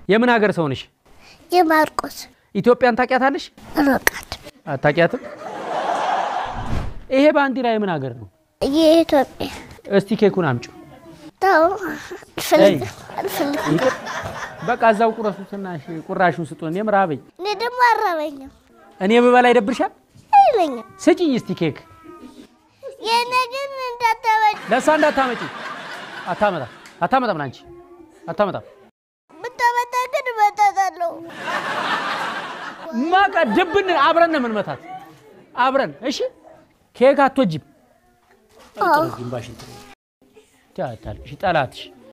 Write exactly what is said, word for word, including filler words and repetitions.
የምን ሀገር ሰው ነሽ? የማርቆስ ኢትዮጵያን ታውቂያታለሽ? ሮቃት አታውቂያትም? ይሄ ባንዲራ የምን ሀገር ነው? የኢትዮጵያ። እስቲ ኬኩን አምጪው። ታው ፍልግ ፍልግ በቃ እዛው ቁረሱትና እሺ ቁራሹን ስጡን የምራበኝ እኔ ደግሞ አራበኝ እኔ በበላይ ደብርሻል አይለኝ ስጪኝ እስቲ ኬክ የነገን እንዳታመጪ ለሷ እንዳታመጪ አታመጣ አታመጣም አንቺ አታመጣም ብታመጣ ግን መጣጣለው ማቃ ድብን አብረን ነው የምንመታት አብረን እሺ ኬክ አትወጂም አጥሩ ግንባሽን ታታል እሺ ጠላትሽ